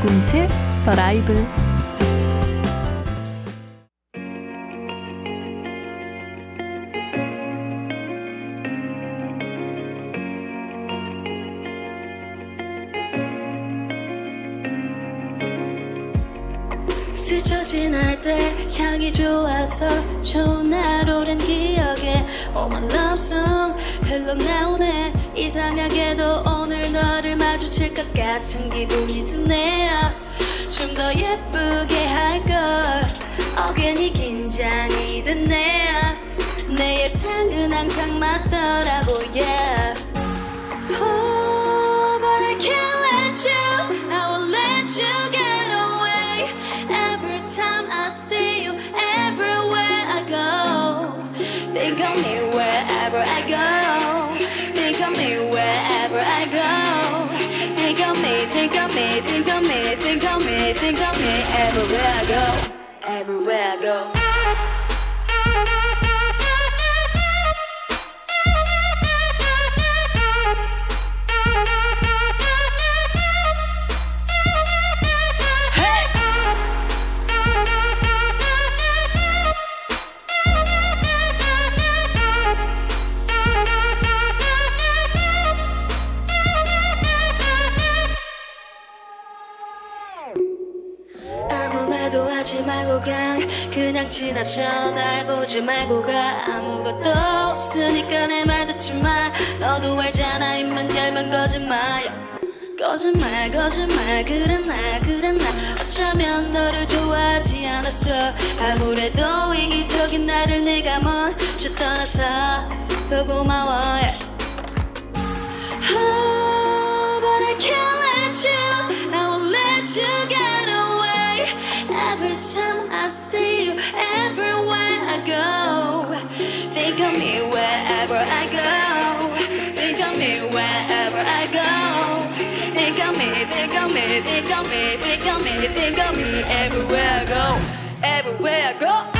봉틀 더 라이브. 스쳐 지날 때 향이 좋아서 좋은 하루란 기억에 Oh my love song 흘러나오네. 이상하게도 오늘 너를 마주칠 것 같은 기분이 드네. 좀 더 예쁘게 할걸 괜히 긴장이 됐네. 내 예상은 항상 맞더라고 yeah. Oh but I can't let you, I won't let you get away. Every time I see you, everywhere I go. Think of me wherever I go. Think of me wherever I go. Think of me, think of me, think of me, think of me, think of me everywhere I go. Everywhere I go. 아무 말도 하지 말고 가. 그냥 지나쳐 날 보지 말고 가. 아무것도 없으니까 내 말 듣지 마. 너도 알잖아 입만 열면 거짓말이야. 거짓말 거짓말 그래 나 어쩌면 너를 좋아하지 않았어. 아무래도 이기적인 나를 내가 먼저 떠나서 더 고마워 yeah. Oh but I can't let you, I won't let you get away. Every time I see you, everywhere I go. Think of me wherever I go. Think of me wherever I go. Think of me, think of me, think of me, think of me, think of me everywhere I go. Everywhere I go.